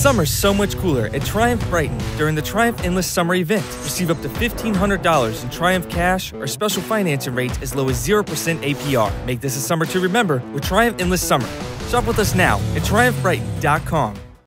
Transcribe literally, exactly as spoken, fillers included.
Summer's so much cooler at Triumph Brighton during the Triumph Endless Summer event. Receive up to fifteen hundred dollars in Triumph cash or special financing rates as low as zero percent A P R. Make this a summer to remember with Triumph Endless Summer. Shop with us now at triumph brighton dot com.